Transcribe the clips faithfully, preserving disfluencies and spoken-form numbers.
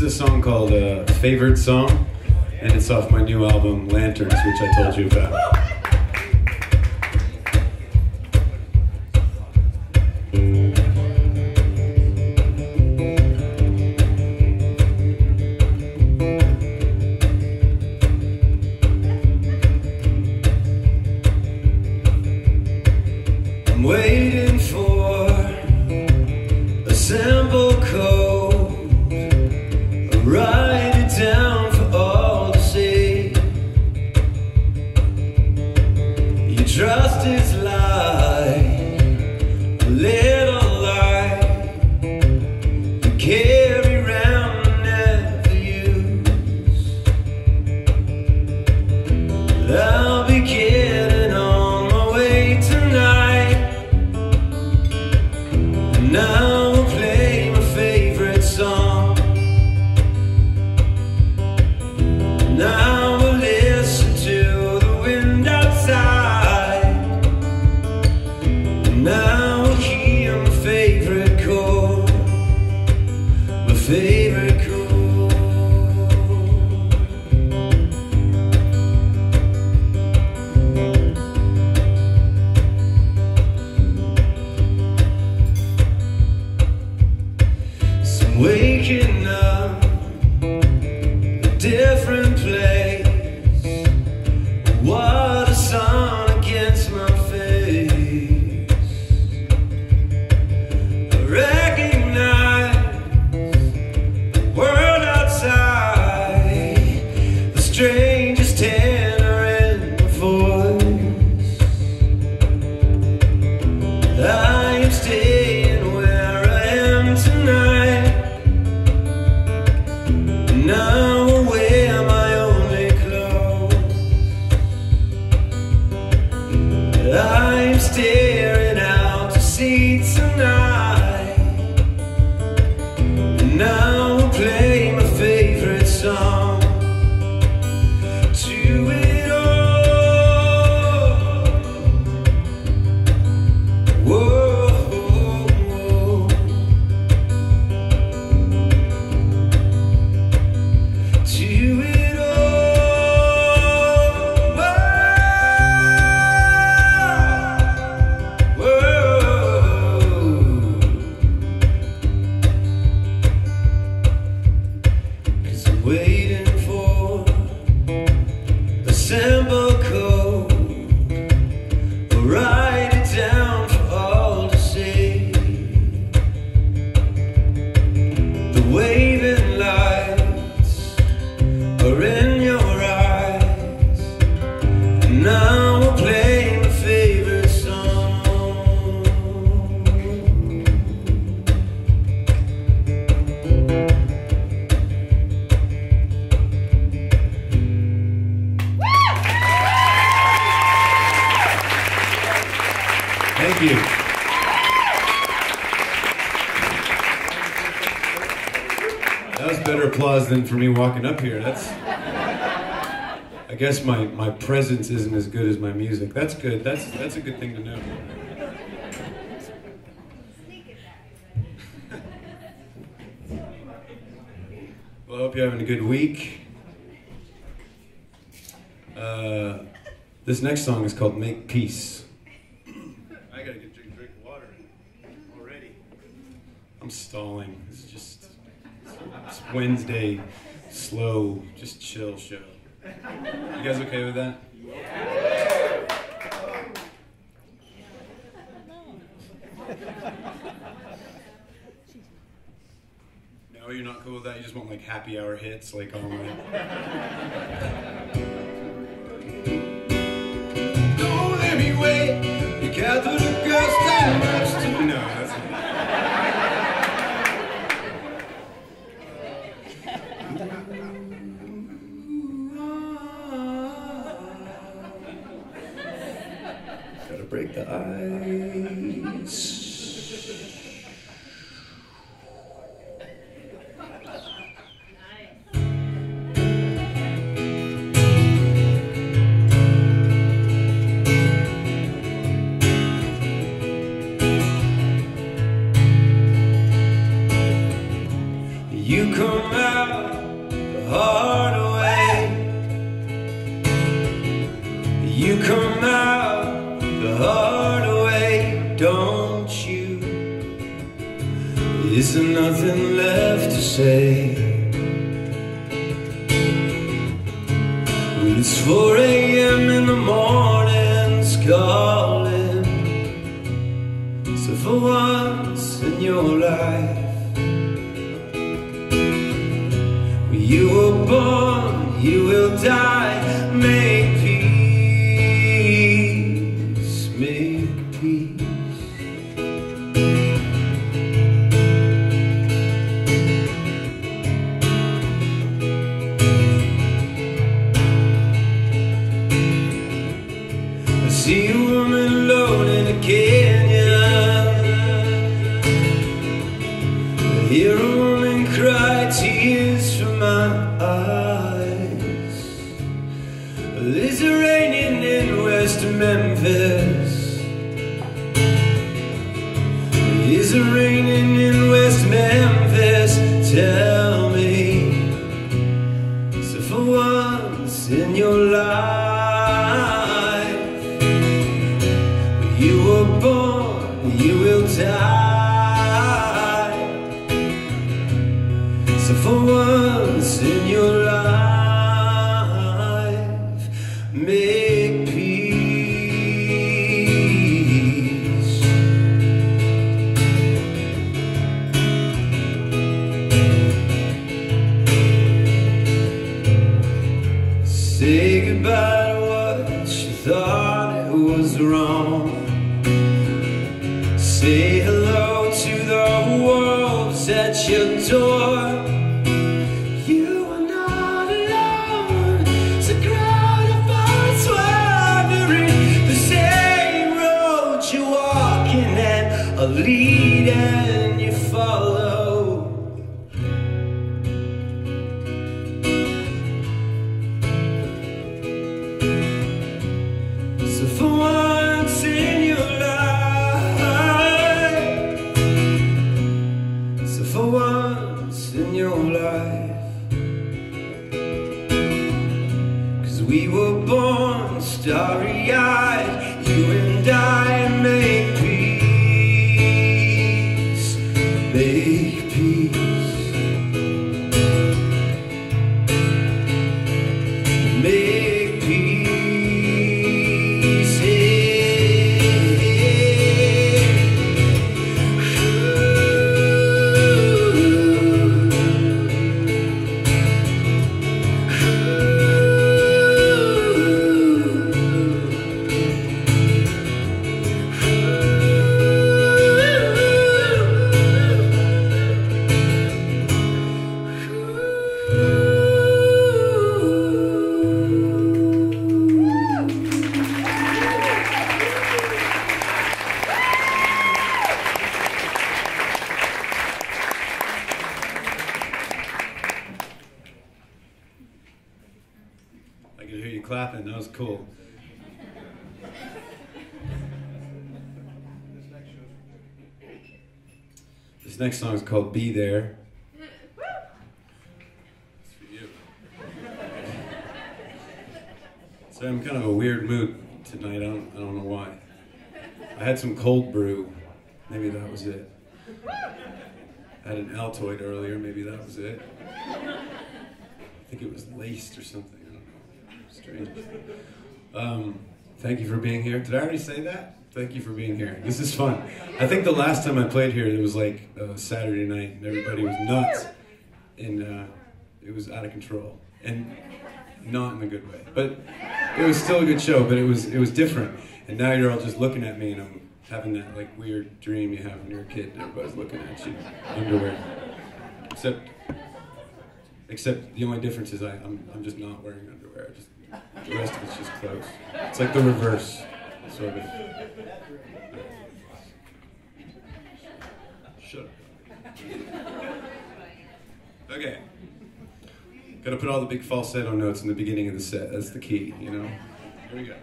is a song called uh, Favorite Song, and it's off my new album, Lanterns, which I told you about. I'm waiting for a simple code, I'll write it down for all to see. Your trust is like a little light you carry around and never use. I'll be getting on my way tonight. Now we'll play my favorite song. Now we'll listen to the wind outside. Now we'll hear my favorite chord, my favorite chord. Waking up a different place. What a sun against my face. I recognize the world outside, the strangest tenor in my voice. I am staying where I am tonight. Now I wear my only clothes. I'm staring out to sea tonight. And now I'll play my favorite song. To it all. Whoa. Waiting for a simple code, I'll write it down for all to see. The waving lights are in your eyes, and now we'll play my favorite song. Thank you. That was better applause than for me walking up here. That's, I guess my, my presence isn't as good as my music. That's good. That's, that's a good thing to know. Well, I hope you're having a good week. Uh, this next song is called Make Peace. I gotta get drink, drink water already. I'm stalling. It's just it's Wednesday, slow, just chill show. You guys okay with that? Yeah. No, you're not cool with that? You just want like happy hour hits, like all night? Don't let me wait. Gather the girls stand next to me. No, that's not. Gotta break the ice. You come come out the hard way. You come out the hard way, don't you? Is there nothing left to say? When it's four A M in the morning's calling, so for once in your life, when you were born, you will die. Make peace, make peace. I see a woman alone in a canyon. I hear a woman cry, tears from my eyes. Is it raining in West Memphis? Is it raining in West Memphis? Tell me. So for once in your life, when you were born, you will die. So for once in your life, make peace. Say goodbye to what you thought it was wrong. Say hello to the wolves at your door. You are not alone. It's a crowd of us wandering the same road you're walking, and a lead and you follow. So for once in your life, so for once in your life, 'cause we were born starry-eyed, you and I. Make peace, make peace, make peace, I could hear you clapping, that was cool. This next song is called Be There. It's for you. So I'm kind of a weird mood tonight, I don't, I don't know why. I had some cold brew, maybe that was it. I had an Altoid earlier, maybe that was it. I think it was laced or something. Strange. Um, thank you for being here. Did I already say that? Thank you for being here. This is fun. I think the last time I played here, it was like uh, Saturday night, and everybody was nuts, and uh, it was out of control, and not in a good way. But it was still a good show. But it was it was different. And now you're all just looking at me, and I'm having that like weird dream you have when you're a kid, and everybody's looking at you, underwear. Except, except the only difference is I, I'm I'm just not wearing underwear. Just, the rest of it's just clothes. It's like the reverse, sort of. Shut up. Okay. Gotta put all the big falsetto notes in the beginning of the set. That's the key, you know? Here we go.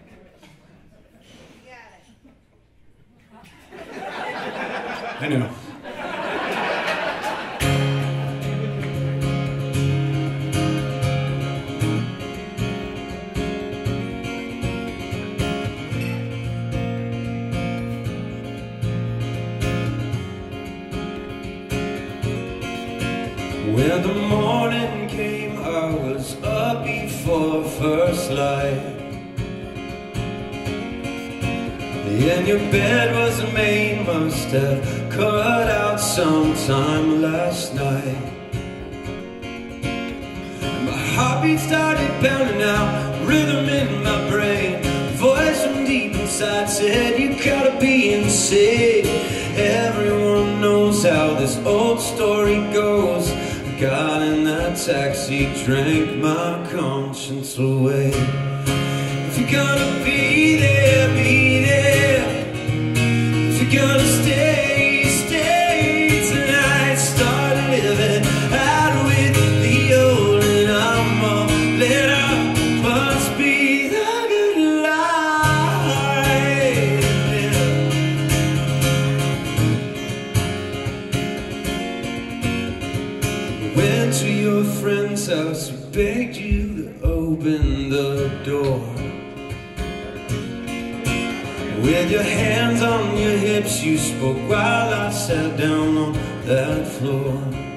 I know. first light. And your bed wasn't made, must have cut out sometime last night. My heartbeat started pounding out, rhythm in my brain. Voice from deep inside said, you gotta be insane. Everyone knows how this old story goes. Got in that taxi, drank my conscience away. If you're gonna be there, be there. If you're gonna stay, stay tonight. Start living out with the old, and I'm all lit up. Must be the good life. Went to your friend's house, who begged you to open the door. With your hands on your hips, you spoke while I sat down on that floor.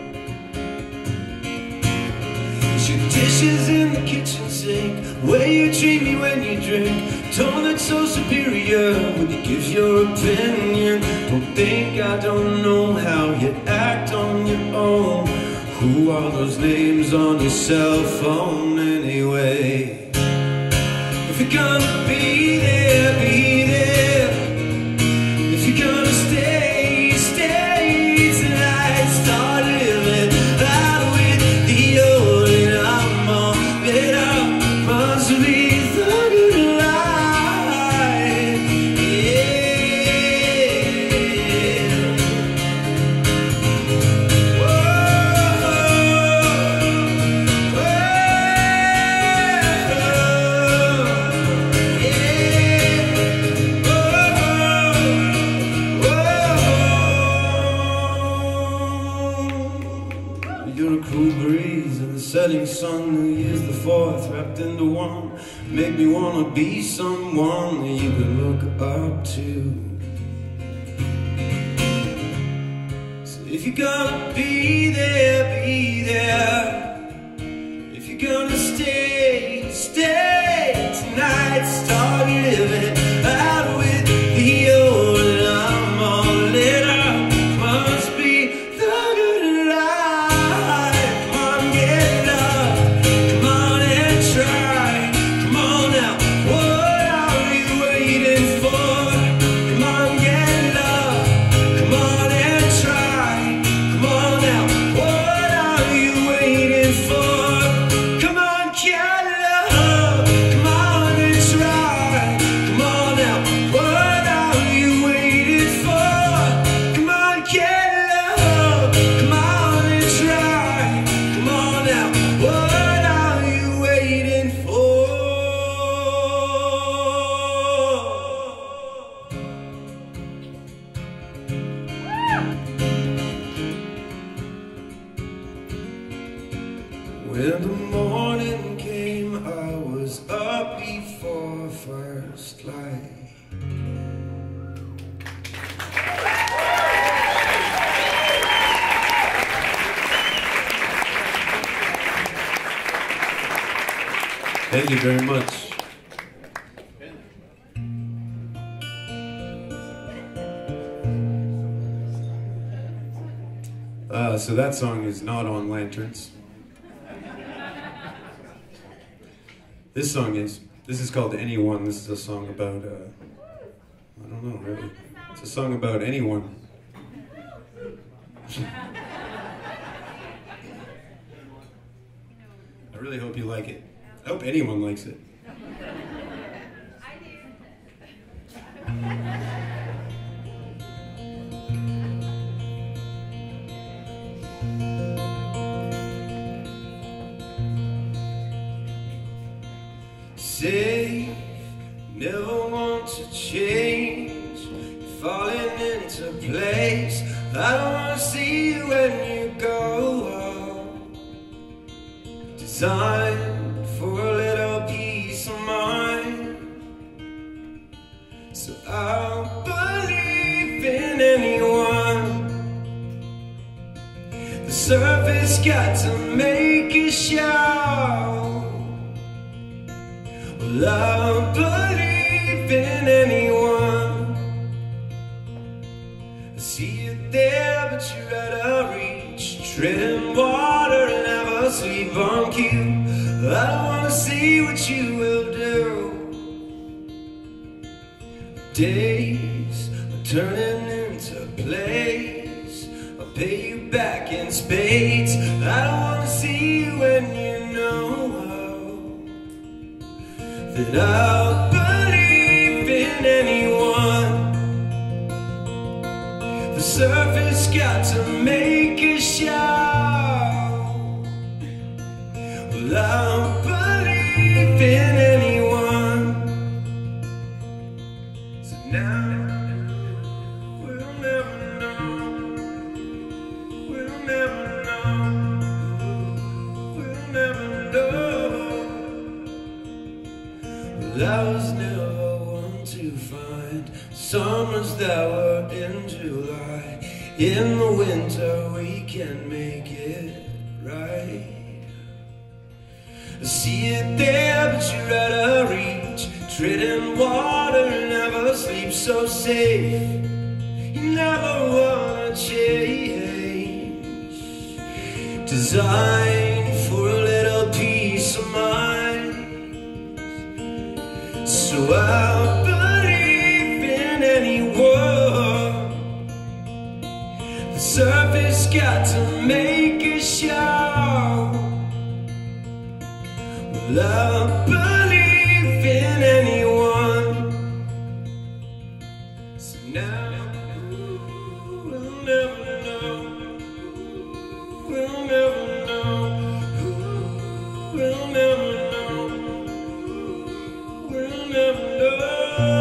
Your dishes in the kitchen sink, way you treat me when you drink. Tone that's so superior when you give your opinion. Don't think I don't know how you act on your own. Who are those names on your cell phone anyway? If you're gonna be there, be there. If you're gonna stay, stay tonight. Start living out with the old, and I'm all lit up. Must be the good life, yeah. Whoa, whoa, You're a cool breeze in the setting sun. New Year's the fourth, wrapped into one. Make me wanna be someone that you can look up to. So if you're gonna be there, be there. If you're gonna stay, stay tonight. Start living out with the old, and I'm all lit up. Must be the good life. Come on, get up. Come on and try. Come on now, what are you waiting for? Come on, get up. Come on and try. Come on now, what are you waiting for? Come on, get up. Come on and try. Come on now, what are you waiting for? Come on, get up. Come on and try. Come on now, what are you waiting for? When the morning came, I was up before first light. Thank you very much. Uh, so that song is not on Lanterns. This song is. This is called Anyone. This is a song about, uh, I don't know really. It's a song about anyone. I really hope you like it. I hope anyone likes it. I do. Safe, never want to change. You're falling into place. I don't want to see you when you go. Designed for a little peace of mind. So I'll believe in anyone. The surface got to make it show. Well, I believe in anyone. I see you there, but you're out of reach, treading water and never sleep on cue. I don't wanna see what you will do. Days are turning into plays. I'll pay you back in spades. I don't wanna see you when you know that I'll believe in anyone. The surface got to make a show. Well, I'll believe in anyone. So now we'll never know. We'll never know. We'll never know. Well, I was never one to find summers that were in July. In the winter we can make it right. I see it there, but you're out of reach, treading water and never sleep so safe. You never wanna change, designed for a little peace of mind. So I'll believe in anyone. The surface got to make a show. Well, I'll believe in anyone. So now we'll never know. We'll never know. We'll never know. We'll never know.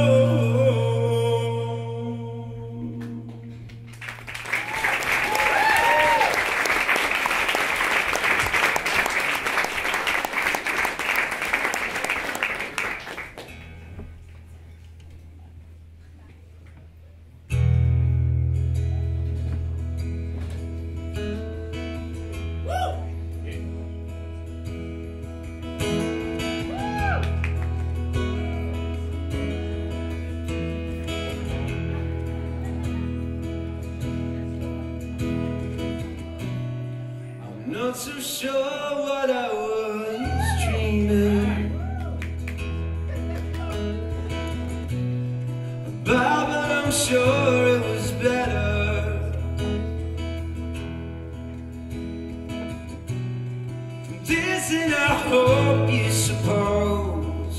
Not so sure what I was dreaming about, but I'm sure it was better. This and I hope you suppose.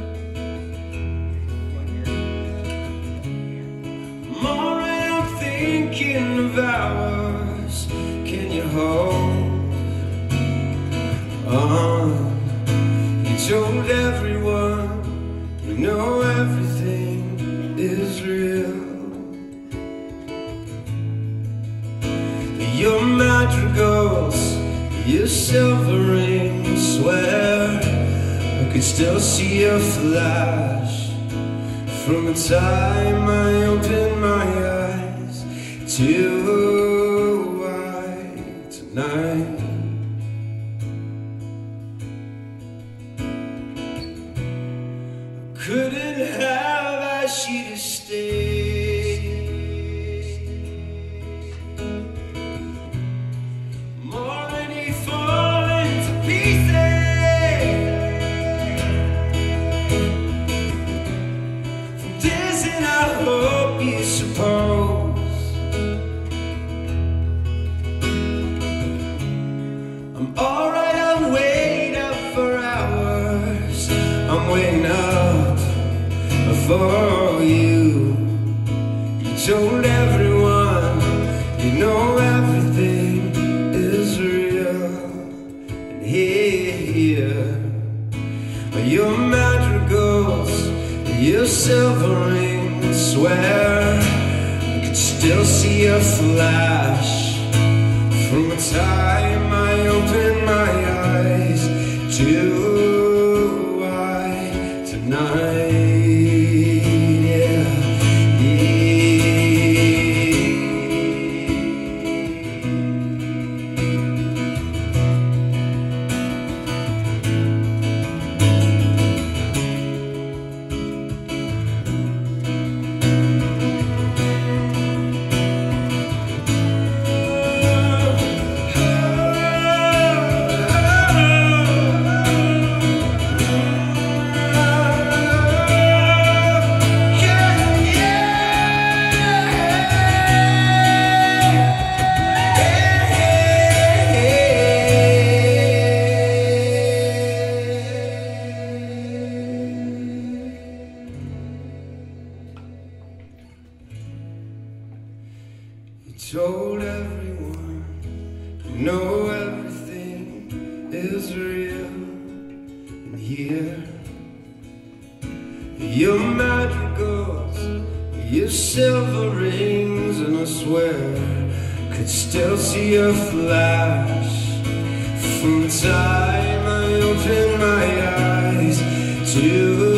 More and I'm thinking of hours. Can you hold on? You told everyone you know everything is real. Your madrigals, your silver rings, swear I could still see a flash from the time I opened my eyes to white tonight. Couldn't have asked you to stay. I'm already falling to pieces from this, and I hope you suppose I'm alright. I'm waiting up for hours. I'm waiting up for you. You told everyone you know everything is real. And here are your madrigals, your silver rings, swear I could still see a flash from the time I opened my eyes to white tonight. is real, and here your madrigals, your silver rings, and I swear could still see a flash from the time I opened my eyes to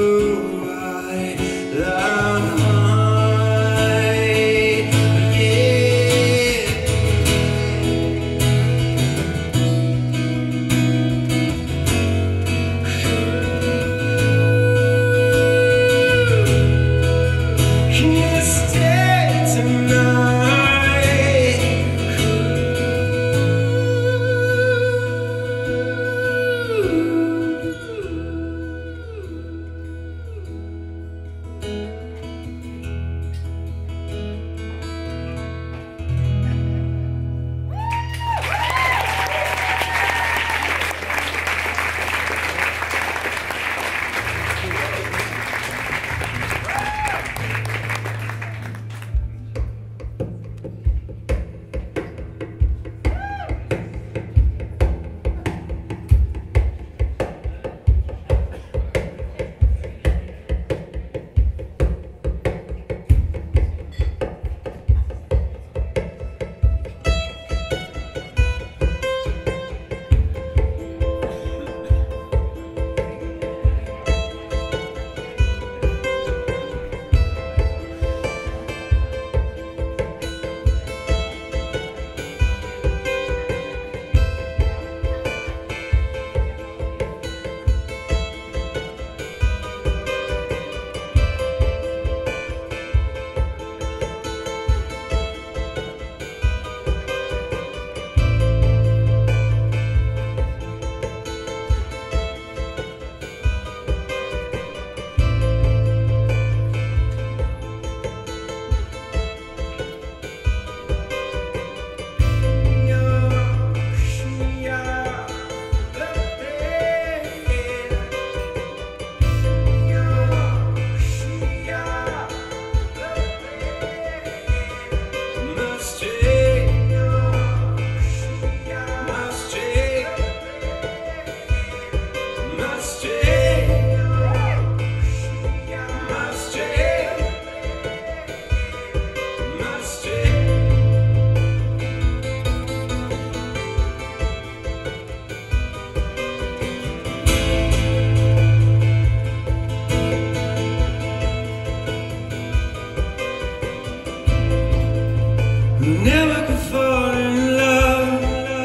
never could fall in love.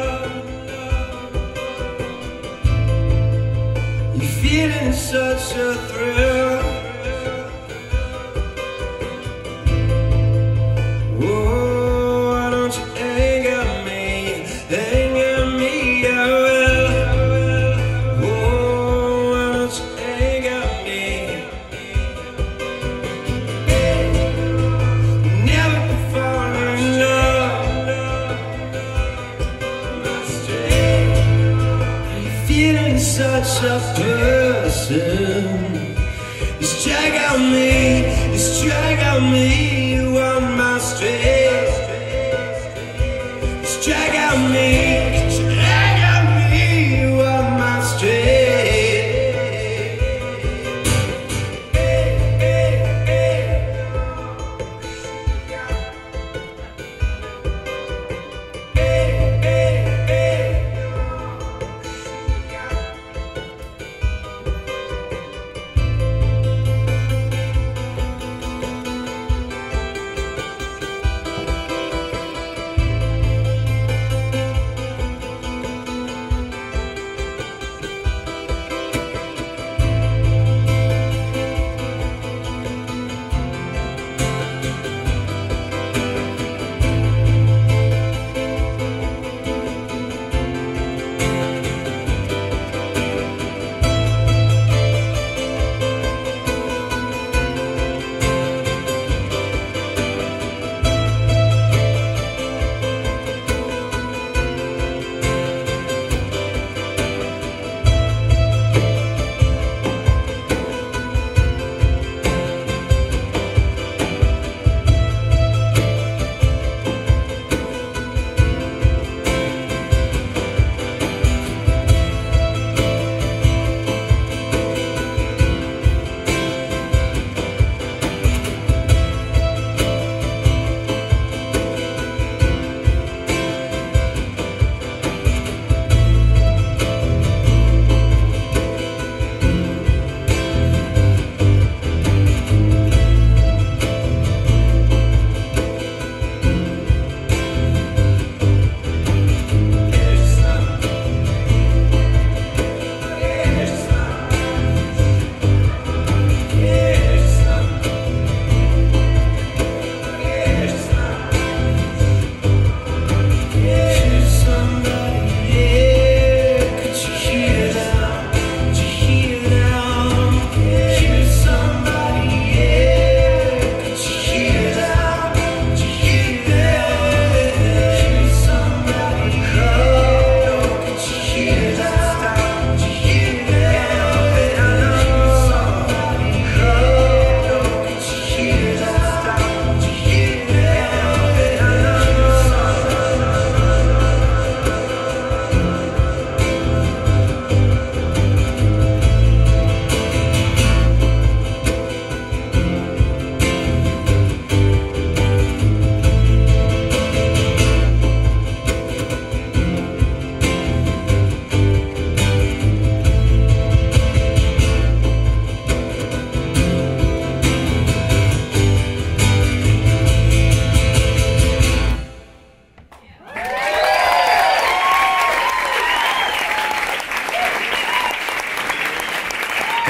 You're feeling such a thrill. Oh, why don't you hang at me, hang at me, I will. Oh, why don't you hang at me. Never could fall in love. Feeling such a person. It's drag out me, it's drag out me. You want my strength. It's drag out me, it's drag out me. You want my strength.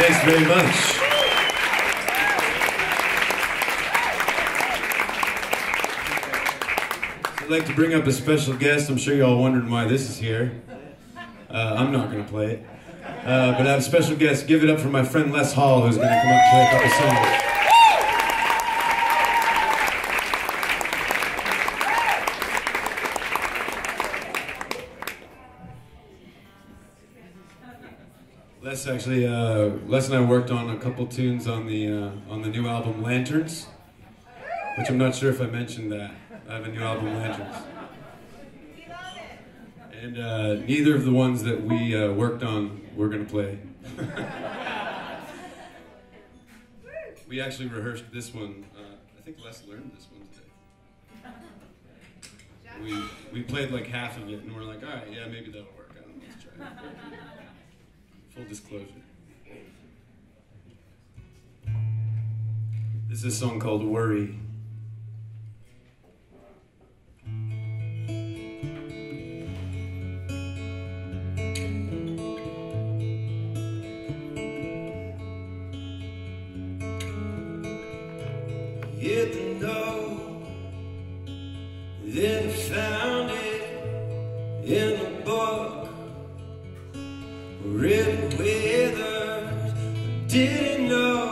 Thanks very much. So I'd like to bring up a special guest. I'm sure you're all wondering why this is here. Uh, I'm not going to play it. Uh, but I have a special guest. Give it up for my friend Les Hall, who's going to come up and play a couple songs. Les actually, uh, Les and I worked on a couple tunes on the uh, on the new album Lanterns, which I'm not sure if I mentioned that. I have a new album Lanterns, and uh, neither of the ones that we uh, worked on we're gonna play. We actually rehearsed this one. Uh, I think Les learned this one today. We we played like half of it, and we're like, all right, yeah, maybe that'll work. I don't know, let's try it. Full disclosure. This is a song called Worry. Hit the note, then found it in a book. Written with us, didn't know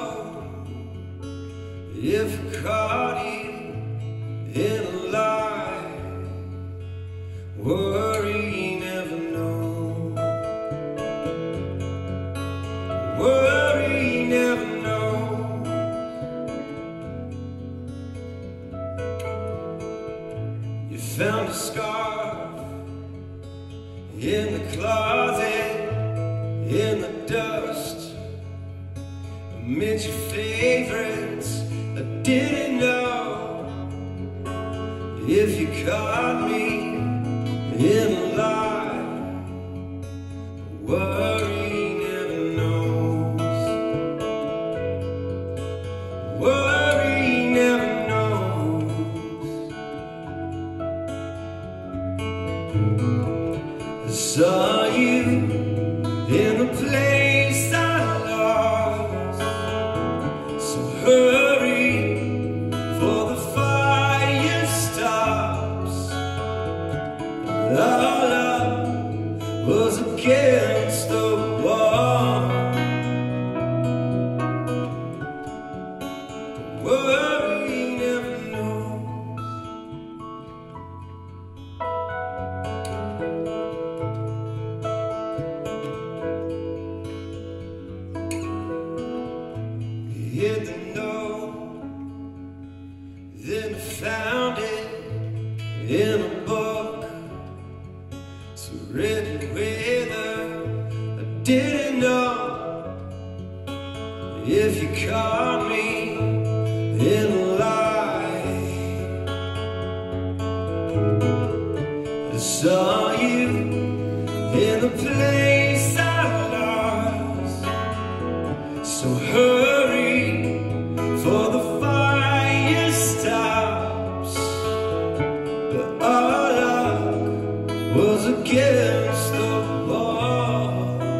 if I caught you in a lie. Worry, never know. Worry, never know. You found a scarf in the closet, in the dust, amidst your favorites. I didn't know if you caught me in a lie. Worry never knows. Worry never knows. I saw you in a place I lost, so hurry, for the fire stops. All love was against the wall. Worry never knows. Hit the note, then I found it in a book. So written with her, I didn't know if you caught me in a lie. I saw you in a place I lost, so hurry, for the fire stops. But our luck was against the wall.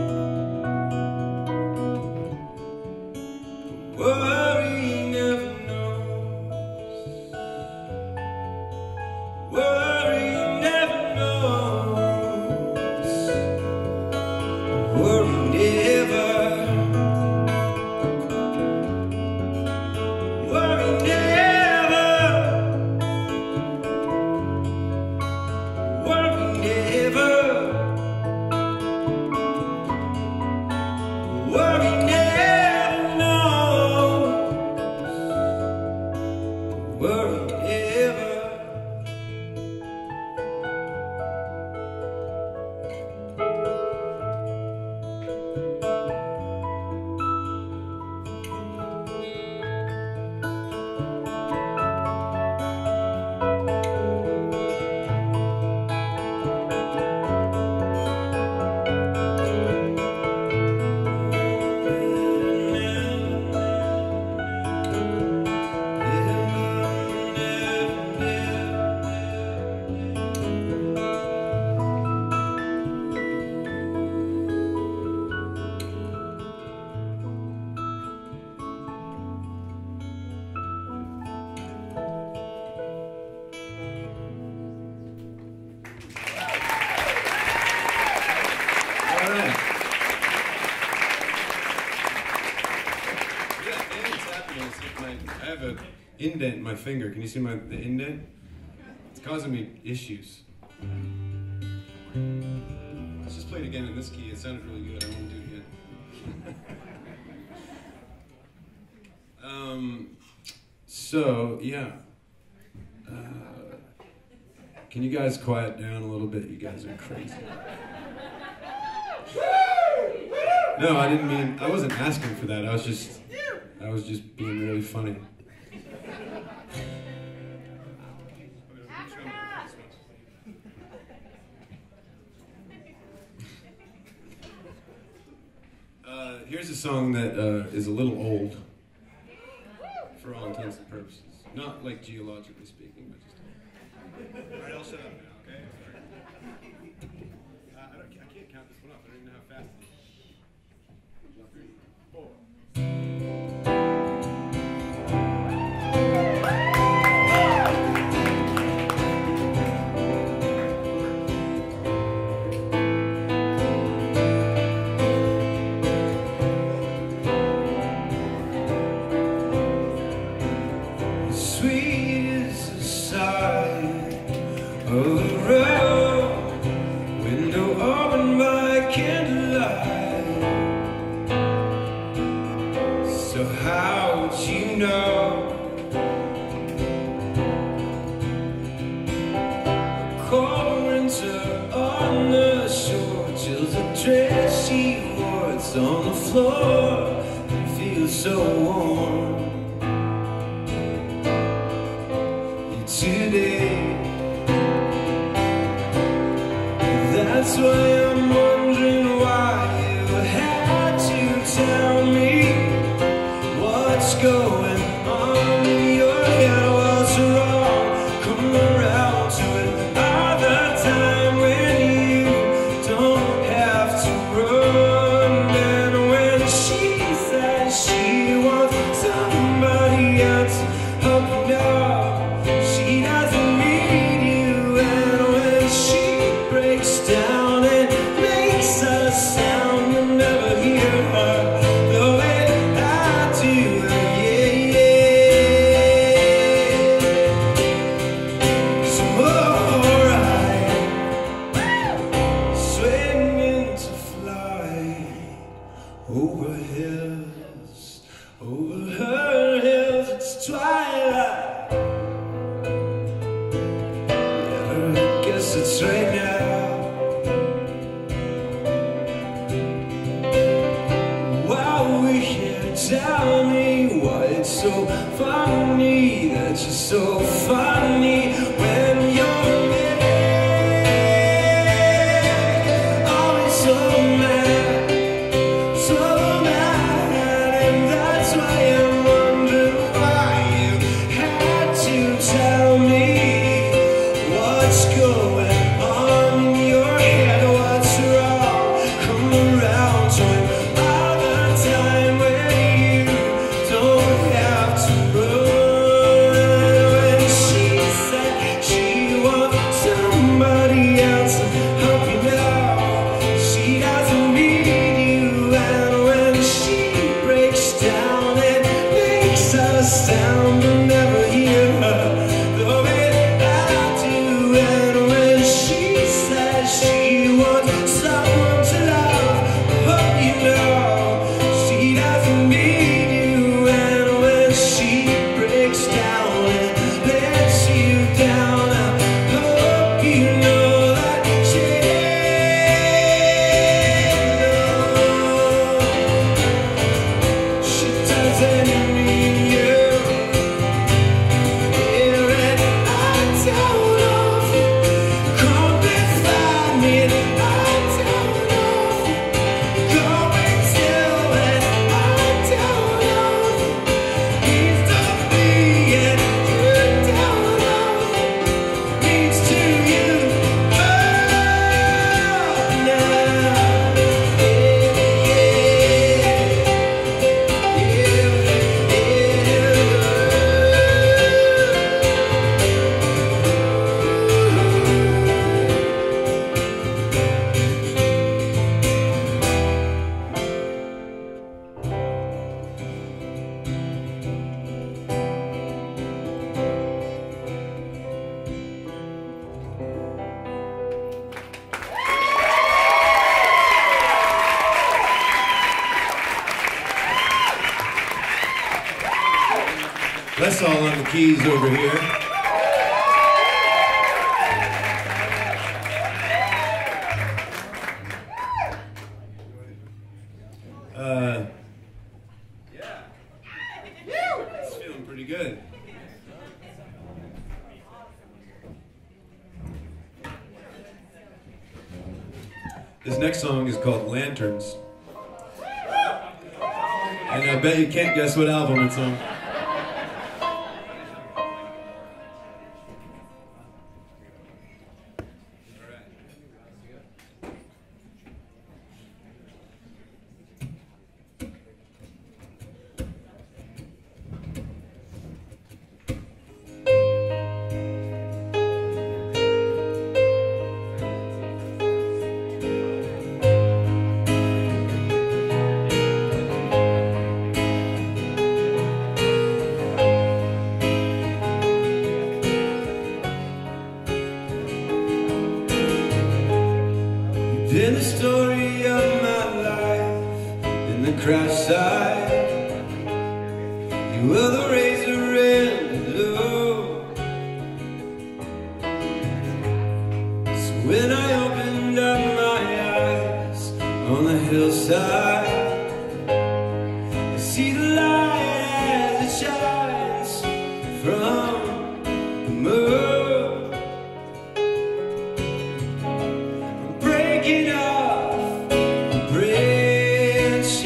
Worry never knows. Worry never knows. indent in my finger. Can you see my the indent? It's causing me issues. Let's just play it again in this key. It sounded really good. I won't do it again. um, so, yeah. Uh, can you guys quiet down a little bit? You guys are crazy. No, I didn't mean, I wasn't asking for that. I was just, I was just being really funny. Uh, here's a song that uh, is a little old, for all intents and purposes. Not like geologically speaking, but just old. All right, I'll shut up now, okay? Uh, I, don't, I can't count this one up. I don't even know how fast it is. Three, four. Sweet is the sight of the road, window open by candlelight. So how would you know? A cold winter on the shore, chills the dress she wore. It's on the floor, it feels so warm today. That's why I'm wondering why you had to tell me what's going on in your head. What's wrong? Come around to another time when you don't have to run. And when she says she wants somebody else to help you now, she doesn't need you. And when she breaks down and makes a sound, you'll never hear her the way I do. Yeah, yeah. So alright, swinging to fly over hills, over her hills. It's twilight. It's right now. While we're here, tell me why it's so funny that you're so funny when you're mad. Always so mad, so mad. And that's why I'm wondering why you had to tell me what's going on. She Les all on the keys over here. Uh, yeah. It's feeling pretty good. This next song is called Lanterns. And I bet you can't guess what album it's on. Been the story of my life in the crash side. You were the razor in the low. So when I opened up my eyes on the hillside, I see the light as it shines from the moon. Breaking off the branches,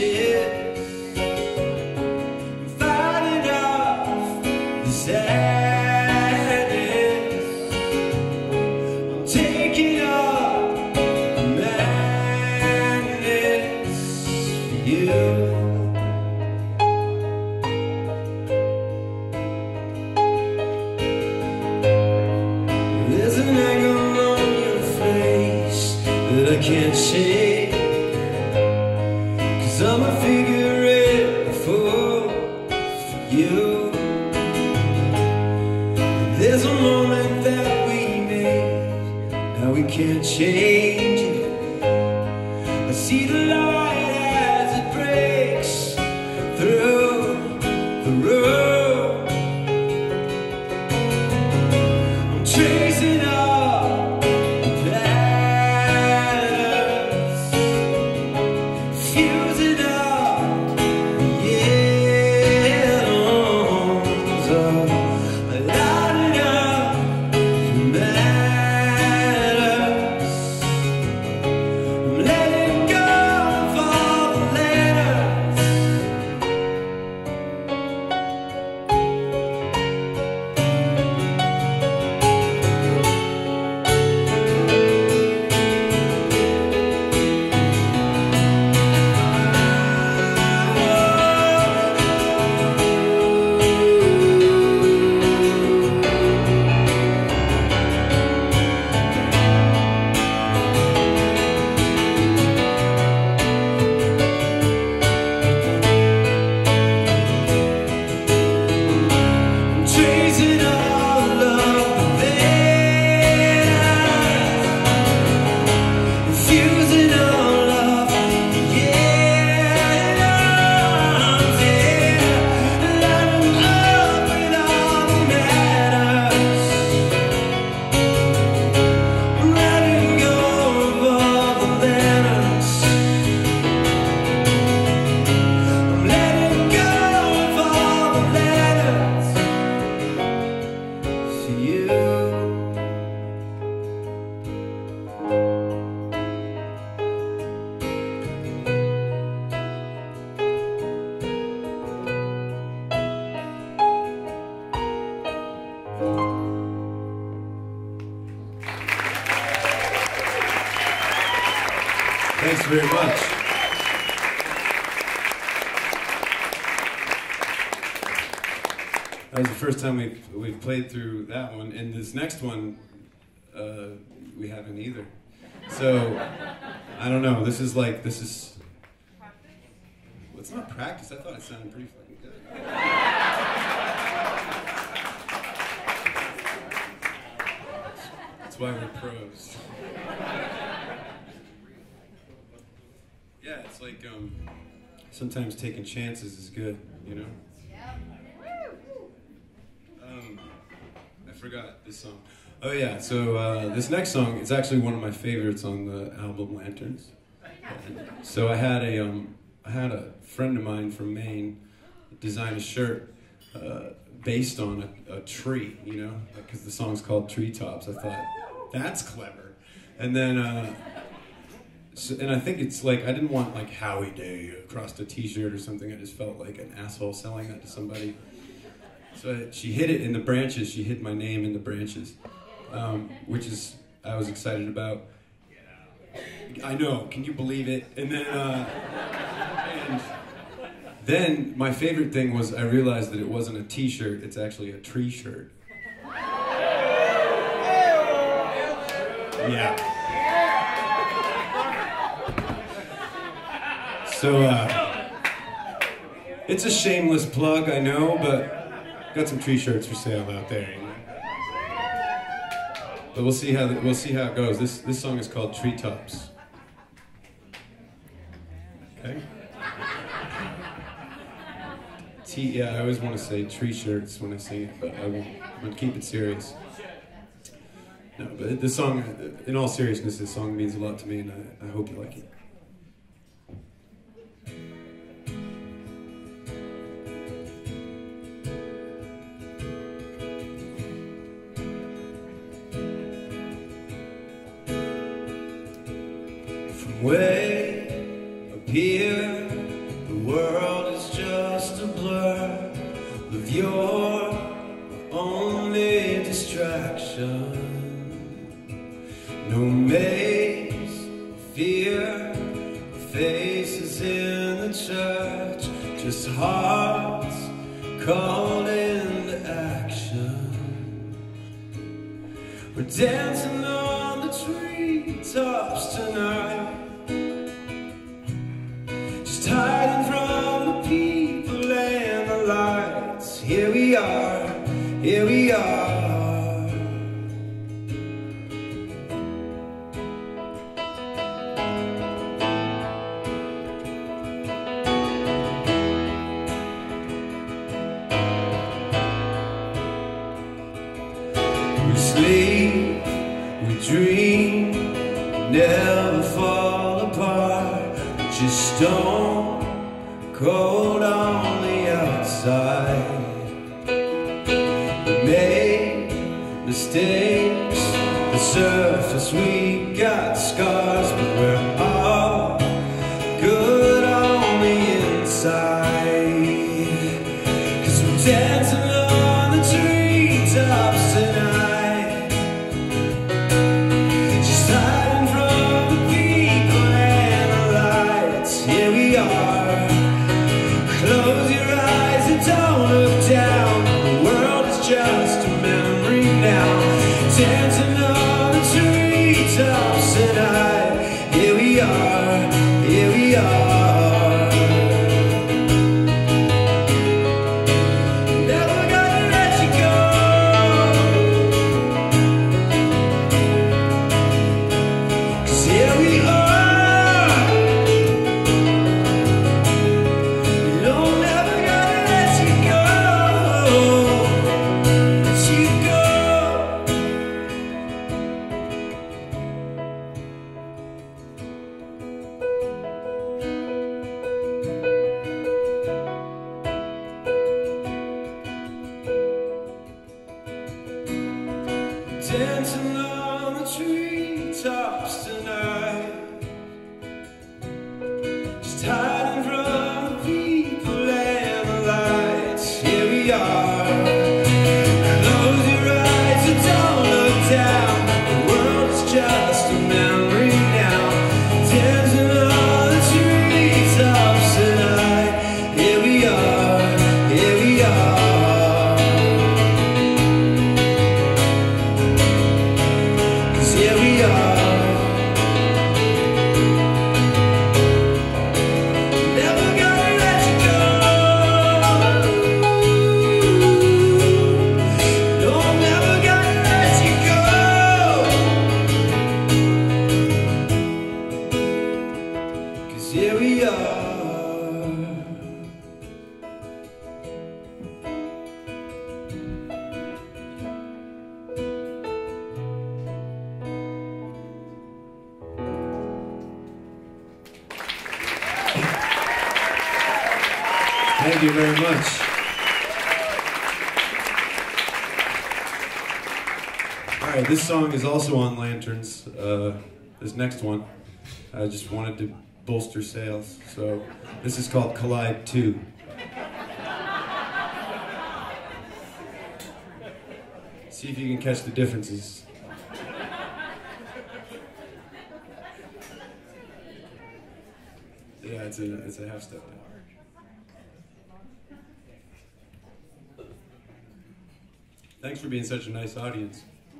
fighting off the sadness. I'm taking up the madness for you. There's an angle on your face that I can't shake, 'cause I'm a figure eight for, for you. And there's a moment that we made, now we can't change it. I see the light as it breaks through the road. I'm tracing up the path, fusing up the atoms, oh, lighting up the matters. I'm letting go of all the letters. Tracing all of the letters, fusing all of the atoms, yeah, lighting up with all the matters. I'm letting go of all the letters. I'm letting go of all the letters for you. Thanks very much. That was the first time we've, we've played through that one, and this next one, uh, we haven't either. So, I don't know, this is like, this is... Well, it's not practice, I thought it sounded pretty fucking good. That's why we're pros. Yeah, it's like, um, sometimes taking chances is good, you know? forgot this song. Oh yeah, so uh, this next song, it's actually one of my favorites on the album Lanterns. And so I had a um, I had a friend of mine from Maine design a shirt uh, based on a, a tree, you know, because the song's called Treetops. I thought, that's clever. And then, uh, so, and I think it's like, I didn't want like Howie Day across a t-shirt or something. I just felt like an asshole selling that to somebody. So she hid it in the branches. She hid my name in the branches, um, which is, I was excited about. I know, can you believe it? And then, uh, and then my favorite thing was I realized that it wasn't a t-shirt, it's actually a tree shirt. Yeah. So, uh, it's a shameless plug, I know, but got some tree shirts for sale out there. You know? But we'll see how the, we'll see how it goes. This this song is called Treetops. Okay. T, yeah, I always want to say tree shirts when I sing it, but I won't. I'm gonna keep it serious. No, but this song, in all seriousness, this song means a lot to me, and I, I hope you like it. From way up here, the world is just a blur of your only distraction. No maze of fear, faces in the church, just hearts called into action. We're dancing on the treetops tonight, just hiding from the people and the lights. Here we are, here we are. We sleep, we dream, never fall apart. Just stone cold on the outside. We made mistakes, the surface we got scars, but we're all good on the inside. 'Cause we're dancing on the treetops tonight. Close your eyes and don't look down. The world is just a memory now. Dancing on the treetops tonight. Here we are, here we are. Never gonna let you go. 'Cause here we are. Thank you very much. All right, this song is also on Lanterns. Uh, this next one, I just wanted to bolster sales. So this is called Collide two. See if you can catch the differences. Yeah, it's a, it's a half step down. Thanks for being such a nice audience.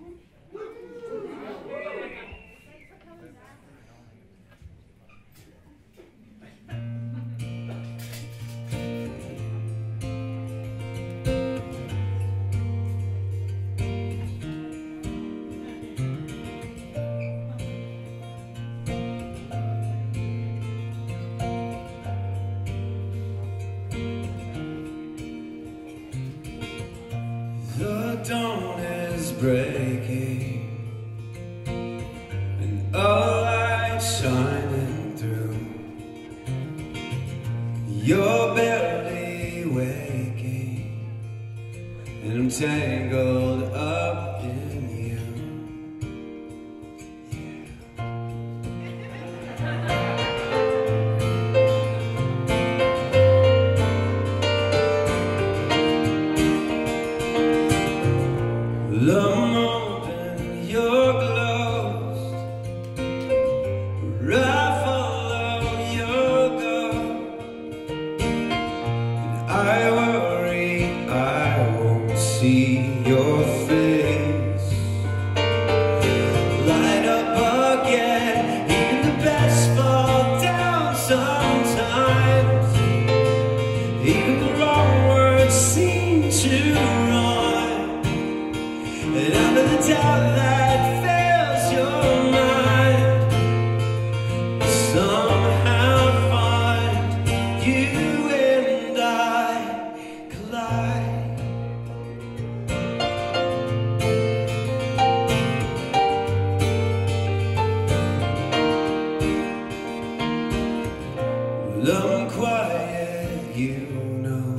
The dawn is breaking and a light shining through. You're barely waking and I'm tangled up in you. The moment you're closed, right follow your go. And I worry I won't see your face light up again. Even the best fall down sometimes. Even the wrong words seem to and out of the doubt that fills your mind, somehow find you and I collide. Well, I'm quiet, you know.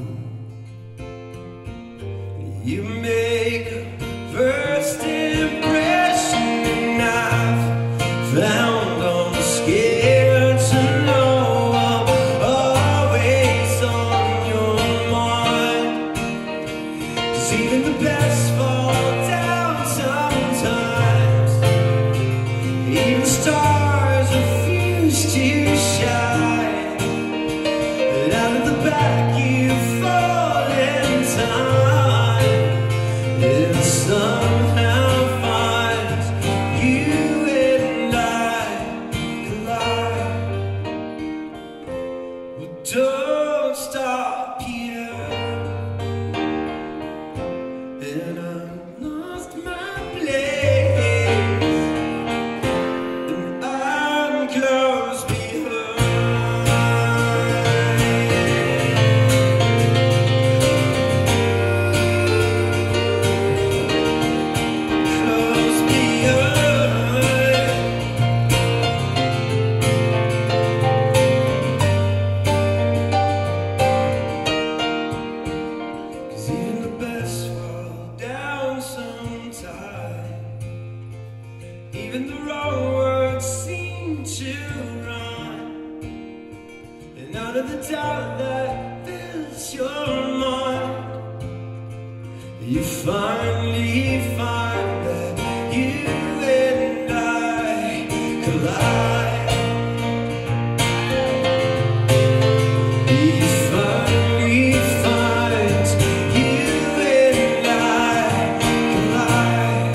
You make first impression I've found on the scared to know I'm always on your mind. 'Cause even the best fall down sometimes. Even the stars refuse to shine. And out of the back you fall in time. And somehow finds you and I collide. Well, don't stop here. And I've lost my place. And I'm close behind. Even the wrong words seem to rhyme. And out of the doubt that fills your mind, you finally find that you and I collide. You finally find you and I collide.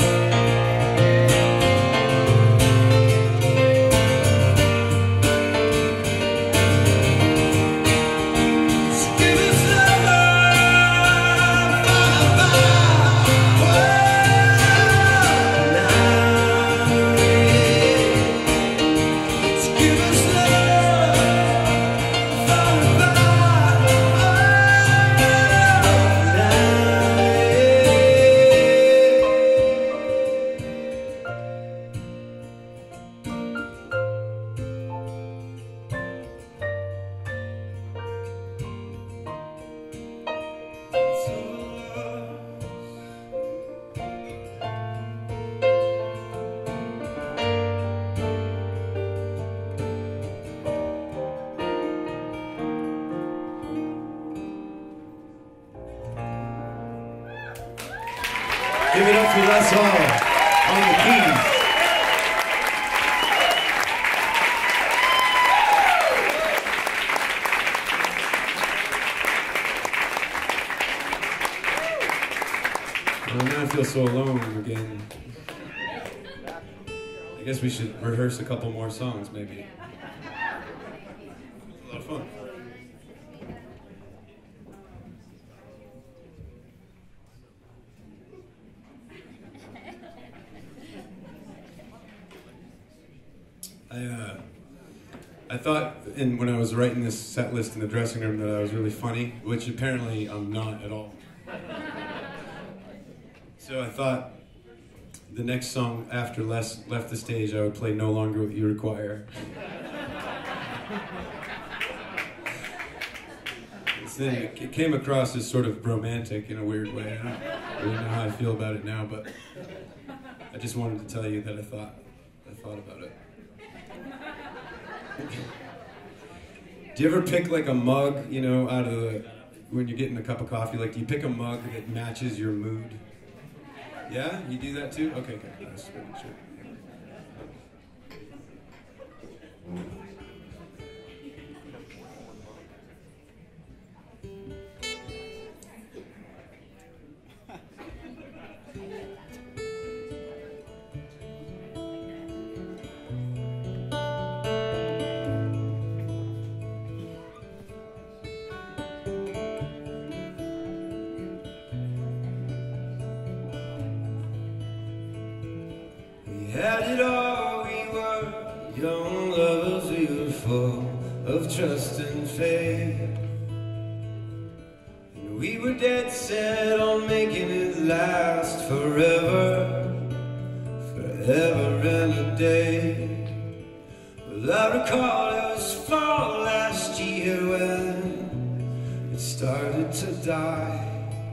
Give us love, bye, bye, bye. Give it up for Les Hall on the keys. Well, now I feel so alone again. I guess we should rehearse a couple more songs, maybe. It's a lot of fun. I, uh, I thought in, when I was writing this set list in the dressing room that I was really funny, which apparently I'm not at all. So I thought the next song after Les left the stage, I would play No Longer What You Require. Then it came across as sort of romantic in a weird way. I don't really know how I feel about it now, but I just wanted to tell you that I thought I thought about it. Do you ever pick like a mug, you know, out of the, when you're getting a cup of coffee, like do you pick a mug that matches your mood? Yeah? You do that too? Okay, good. I was just making sure. We had it all, we were young lovers, we were full of trust and faith. And we were dead set on making it last forever, forever and a day. Well, I recall it was fall last year when it started to die.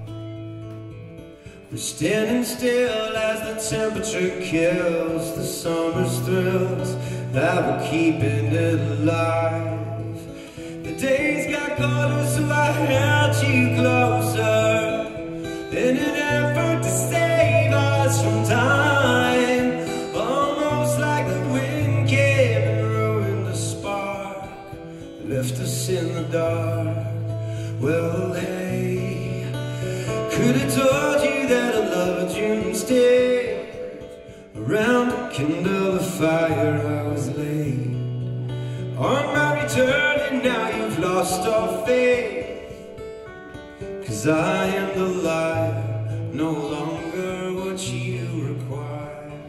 We're standing still as the temperature kills the summer's thrills that were keeping it alive. The days got colder, so I held you closer in an effort to save us from time. Almost like the wind came and ruined the spark, left us in the dark. Well, hey, could have told you that I loved you and stayed around to kindle the fire. I was late on my return, and now you've lost all faith. Cause I am the liar, no longer what you require.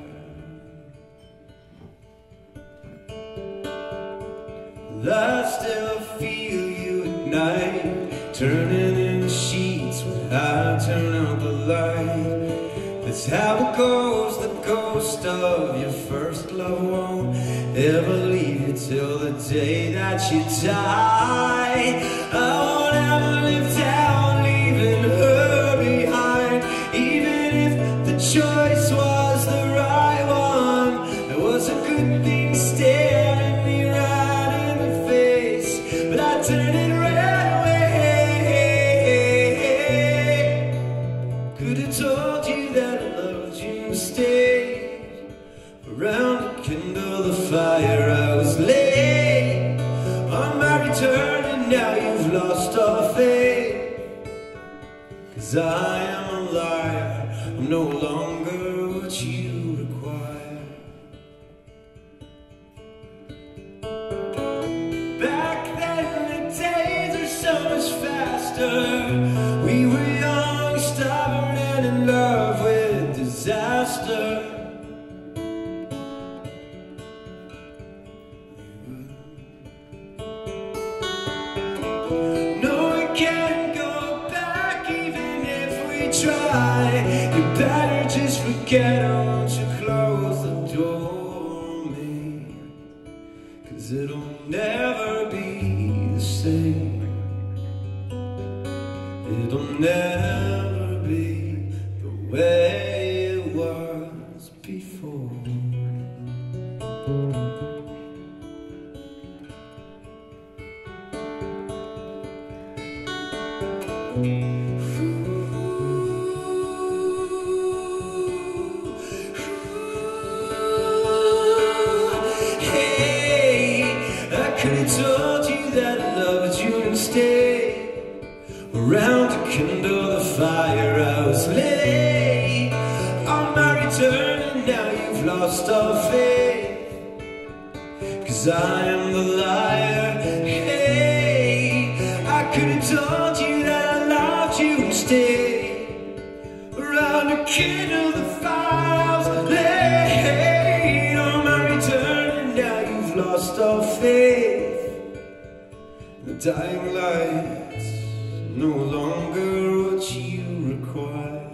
I still feel you at night, turning in the sheets when I turn out the light. That's how it goes, the ghost of your first love won't ever leave you till the day that you die. I won't ever live down, leaving her behind. Even if the choice was the right one, it was a good thing staring me right in the face, but I turned it right away. Could have told you that I loved you, stayed around to kindle the fire. I was late on my return, and now you've lost all faith. Cause I am a liar, I'm no longer what you require. Back then the days are so much faster. We were young, stubborn, and in love with disaster. No, we can't go back even if we try. You better just forget, I want you close the door, man. Cause it'll never be the same. It'll never be the way it was before. Ooh. around to kindle the fire. I was late on my return, and now you've lost all faith, 'cause I am the liar. Hey, I could have told you that I loved you and stayed around to kindle the fire. I was late on my return, and now you've lost all faith. The dying light's no longer what you require.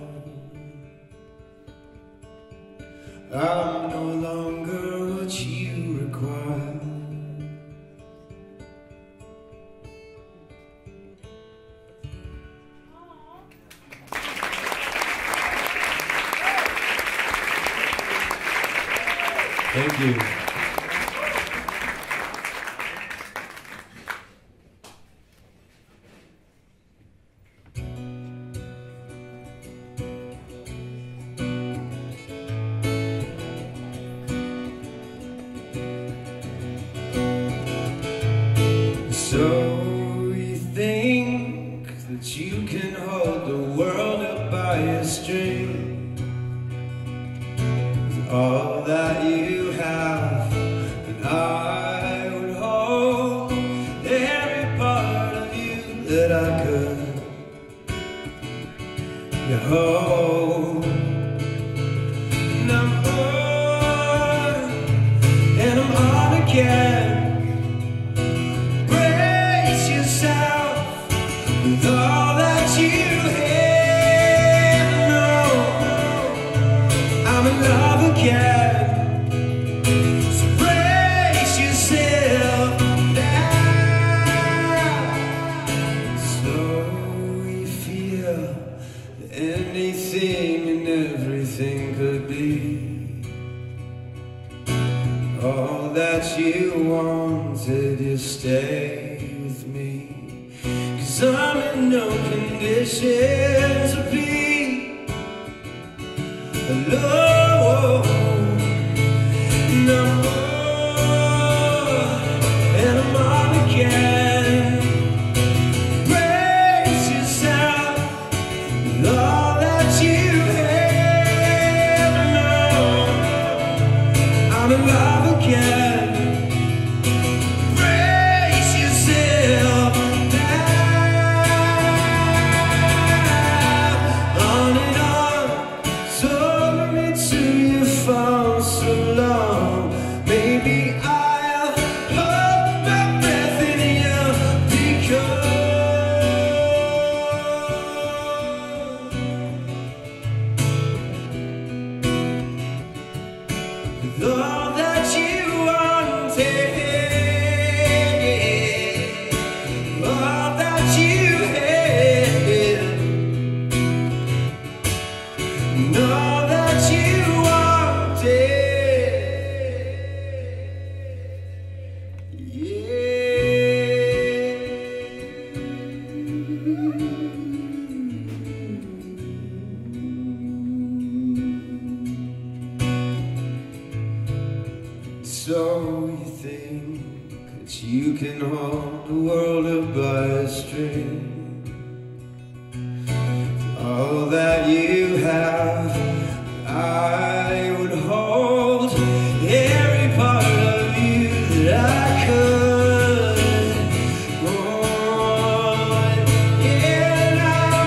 I'm no longer what you require. Thank you. So you think that you can hold the world up by a string, with all that you have, and I would hold every part of you that I could you hold. And I'm on, and I'm on again. With all that you have, no, I'm in love again. So brace yourself now. So you feel that anything and everything could be all that you wanted. You stay with me, 'cause I'm in no condition to be alone. No more, and I'm on again. Brace yourself with all that you have. No, I'm in love again. All that you wanted, all that you had, and all that you wanted, yeah. So you think that you can hold the world up by a string, all that you have, I would hold every part of you that I could. Oh, yeah, and I'm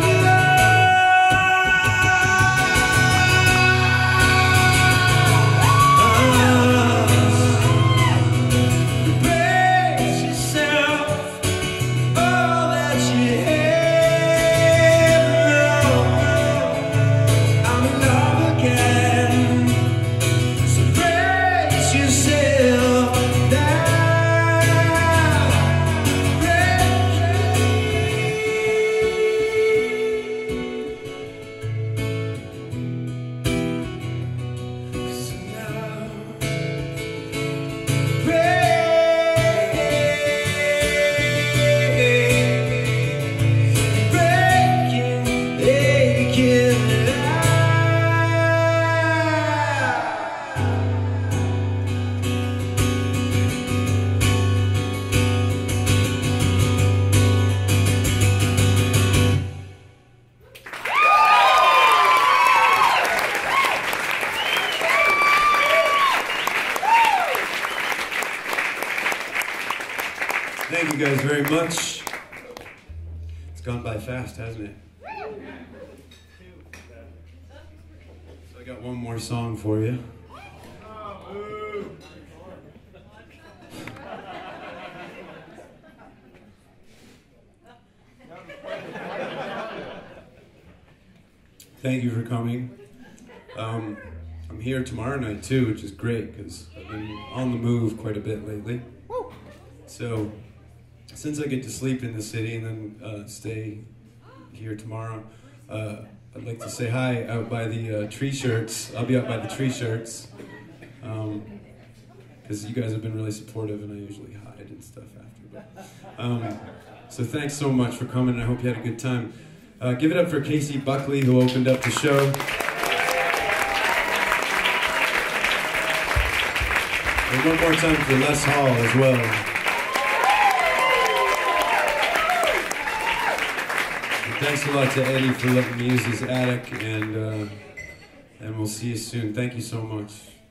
yeah. you guys very much. It's gone by fast, hasn't it? So I got one more song for you. Thank you for coming. Um, I'm here tomorrow night too, which is great because I've been on the move quite a bit lately. So, since I get to sleep in the city and then uh, stay here tomorrow, uh, I'd like to say hi out by the uh, tree shirts. I'll be out by the tree shirts because um, you guys have been really supportive, and I usually hide and stuff after. But, um, so thanks so much for coming, and I hope you had a good time. Uh, give it up for Casey Buckley, who opened up the show. And one more time for Les Hall as well. And thanks a lot to Eddie for letting me use his attic, and uh, and we'll see you soon. Thank you so much.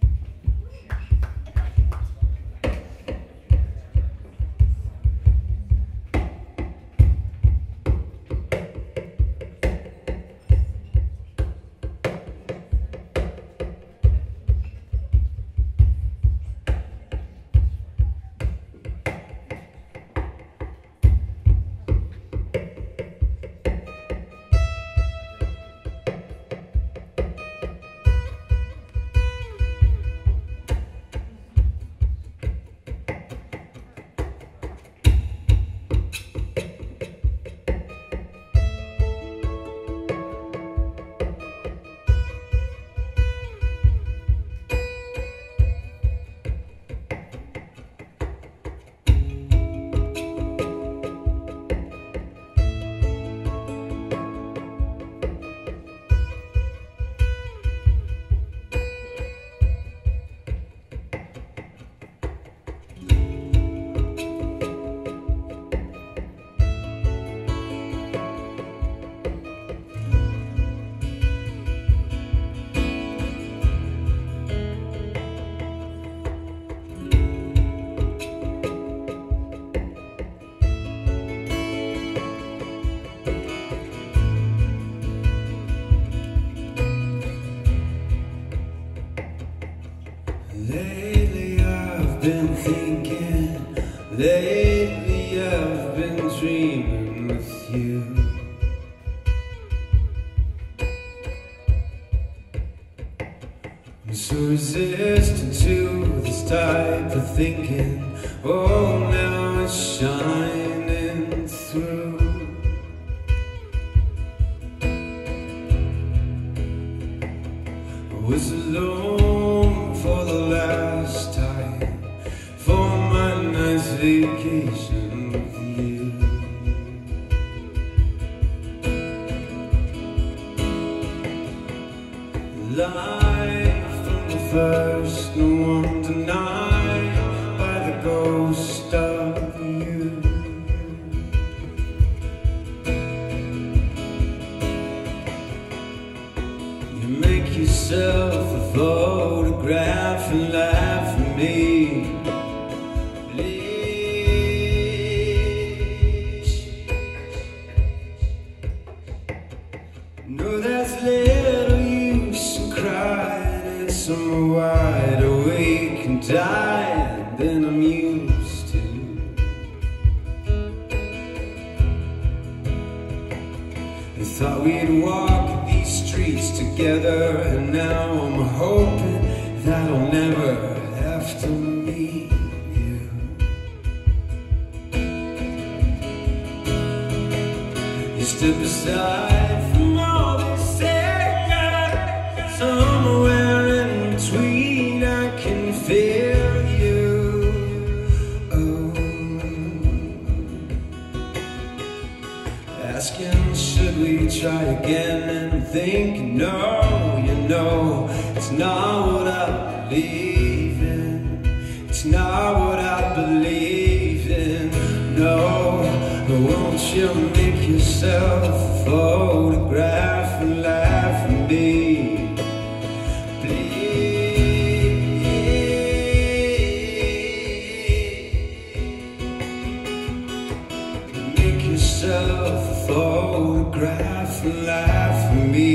Lately I've been thinking, lately I've been dreaming with you. I'm so resistant to this type of thinking. Oh, now it's shining through. I was alone for the last time, for my nice vacation with you. Life from the first, no one denied by the ghost of you. You make yourself a photograph and laugh at me. No, that's little use in crying. It's I'm wide awake and dying than I'm used to. I thought we'd walk these streets together, and now I'm hoping that I'll never have to meet you. You step aside from all this air, somewhere in between I can feel you. Oh, asking should we try again, and I'm thinking no, you know it's not what I believe in. It's not what I believe in. No, but won't you make yourself a photograph and laugh at me, please? yourself a photograph and laugh at me,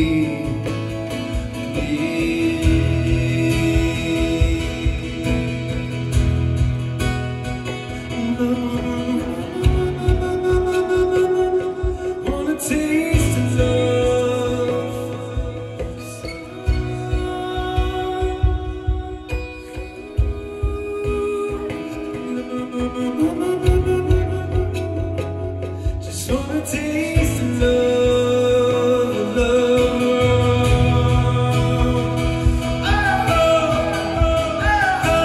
please. Wanna taste of love, just wanna taste of love, love. Oh, oh, oh.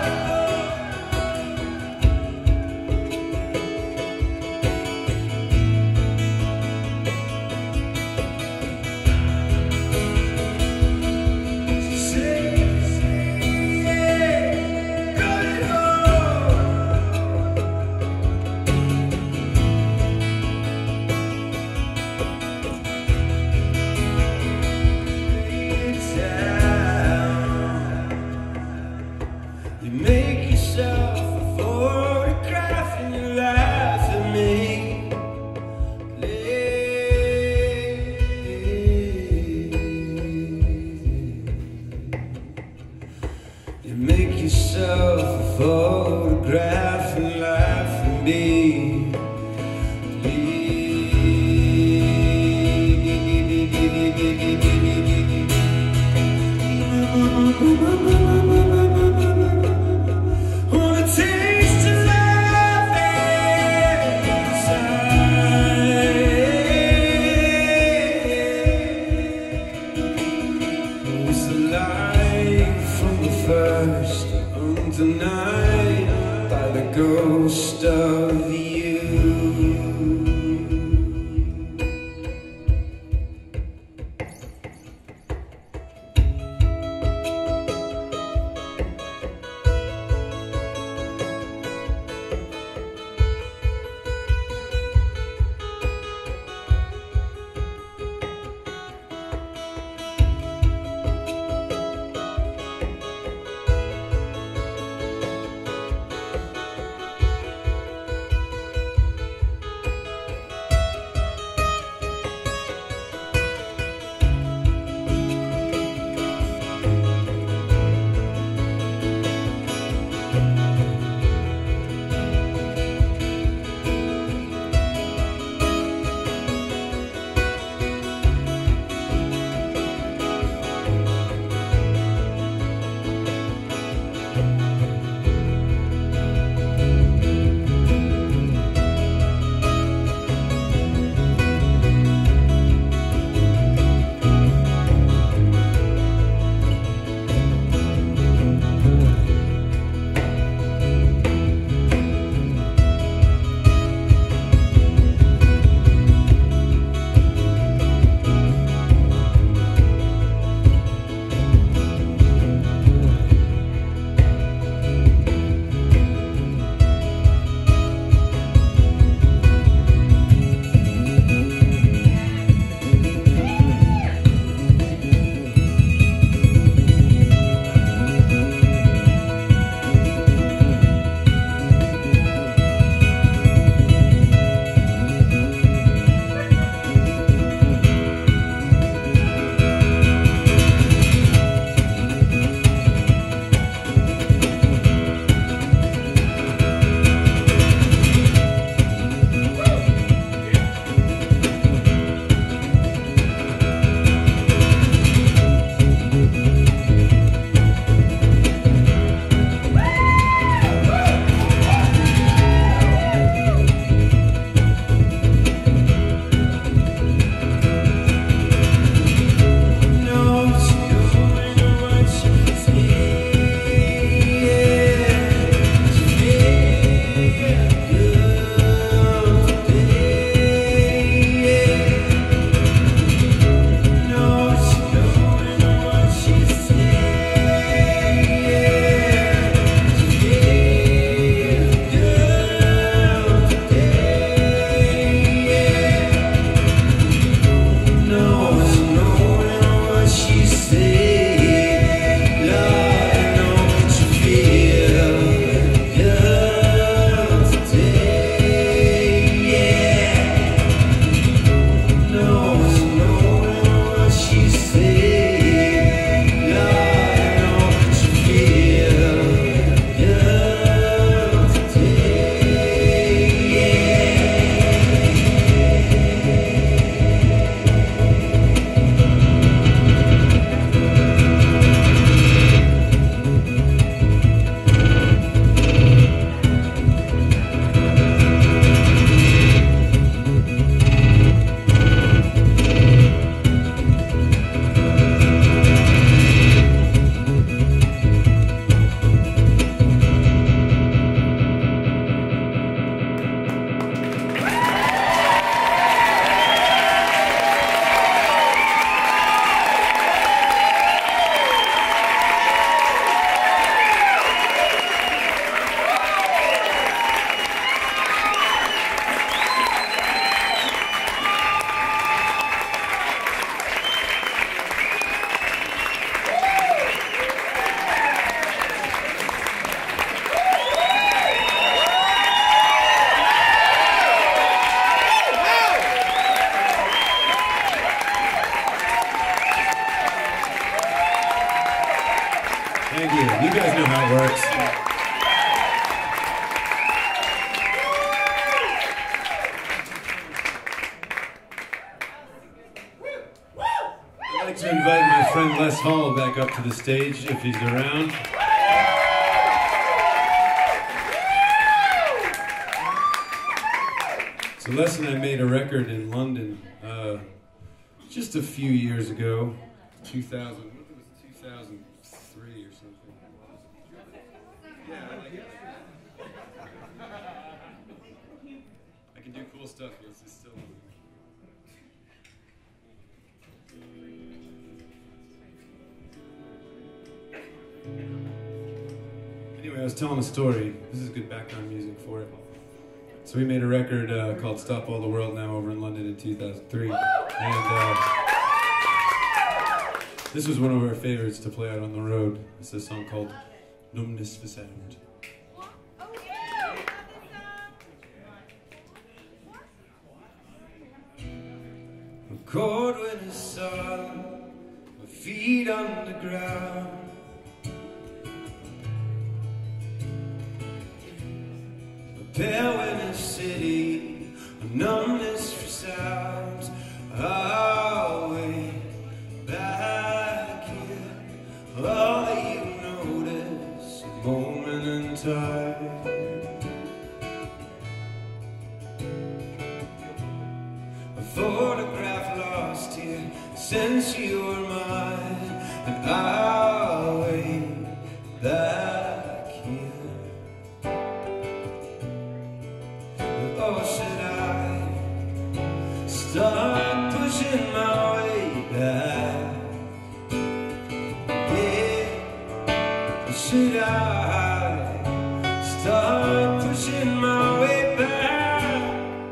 Say, yeah, got it all. I'd like to invite my friend Les Hall back up to the stage if he's around. So Les and I made a record in London uh, just a few years ago, two thousand, what was it, two thousand three or something. Yeah, I like it. I can do cool stuff, but it's still. Anyway, I was telling a story. This is good background music for it. So we made a record uh, called Stop All the World Now over in London in two thousand three. And uh, this was one of our favorites to play out on the road. It's a song called Numbness for Sound. I'm caught with the sun, my feet on the ground. There in a city, a numbness for sounds. I'll way back here. All that you notice, a moment in time. A photograph lost here since you were mine, and I'll way back here. Or should I start pushing my way back? Yeah, or should I start pushing my way back?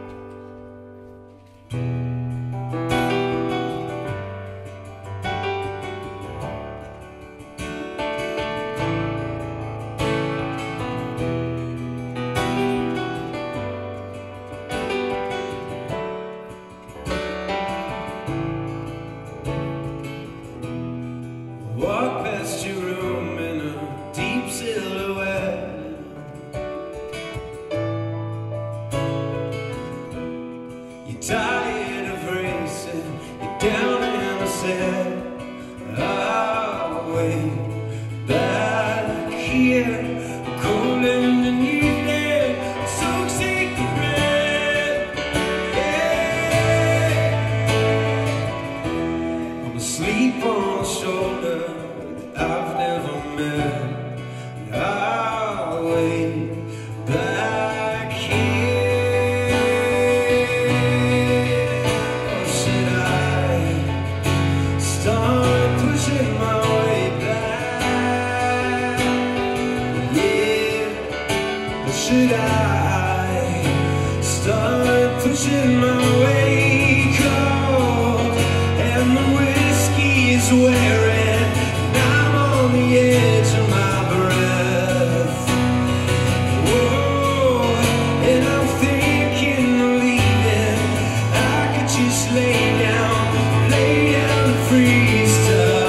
Walk past your room in a deep silhouette. You're tired of racing, you're down in a set. I'll wait back here, cold in the evening, so take the breath. Yeah, I'm asleep on the shoulder I've never met, and I'll wait back here. Or should I start pushing my way back? Yeah, or should I start pushing my way cold, and the whiskey is wearing. The edge of my breath. Whoa, and I'm thinking of leaving. I could just lay down, lay down and freeze to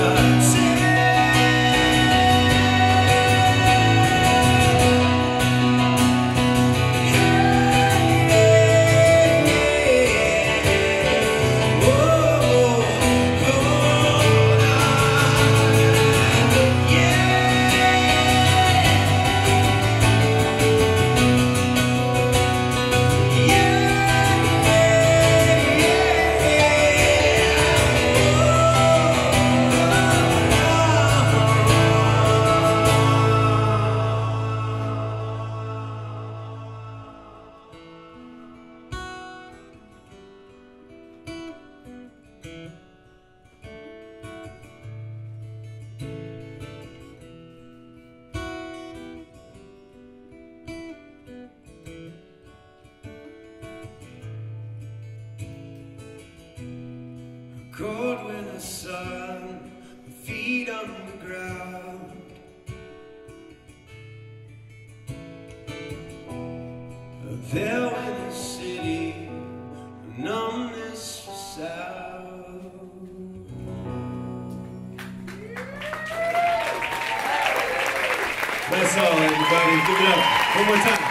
cold winter sun, my feet on the ground. There in the city, a numbness for sound. That's all, everybody. Give it up. One more time.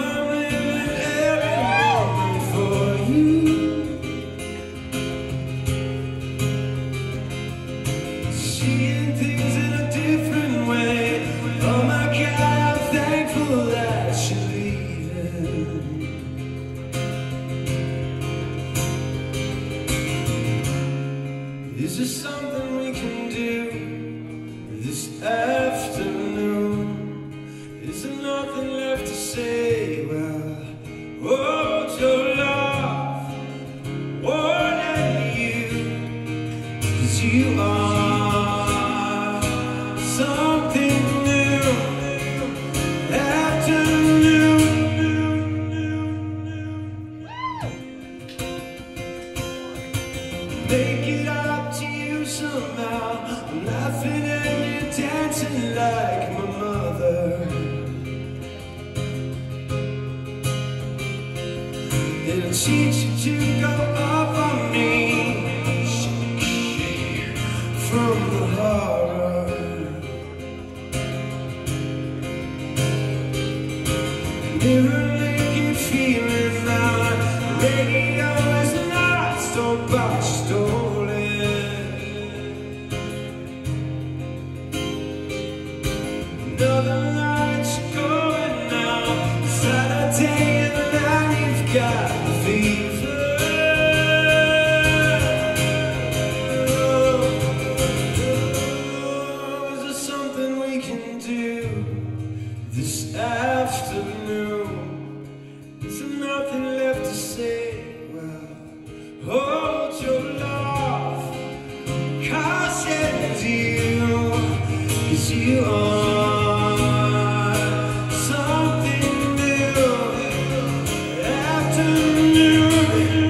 I'm living every moment for you. Seeing things in a different way. Oh my God, I'm thankful that you're leaving. Is there something we can do this afternoon? Is there nothing left to say? Well, hold your love, wanting you, 'cause you are something new, afternoon. Make it up to you somehow. I'm laughing and you're dancing like my mother. It'll teach you to go up on me, from the horror. Mirror naked feeling now. Radio is not stole by stolen. Another night's going now. Saturday and night you've got the fever. Is there something we can do this afternoon? Is there nothing left to say? Well, hold your love, caution you, 'cause you are something new, afternoon.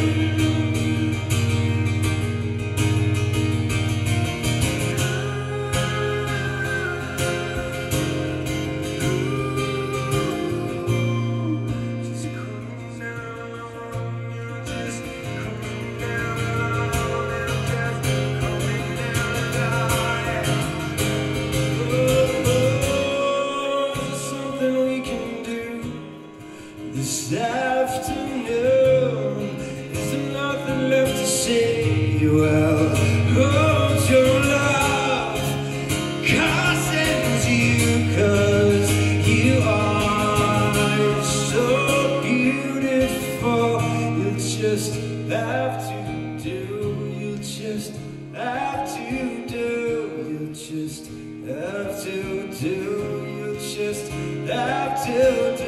Just coming down on you, just coming down on you, just coming down on you. Oh, is there something we can do this afternoon? Is there nothing left to say? Well, hold your love, cautions you, 'cause you are so beautiful. You'll just have to do, you'll just have to do, you'll just have to do, you'll just have to do.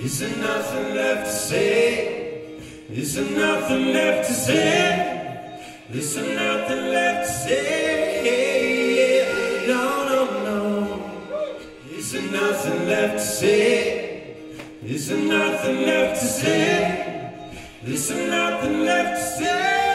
Is there nothing left to say? Is there nothing left to say? Is there nothing left to say? No, no, no. Is there nothing left to say? Is there nothing left to say? Is there nothing left to say?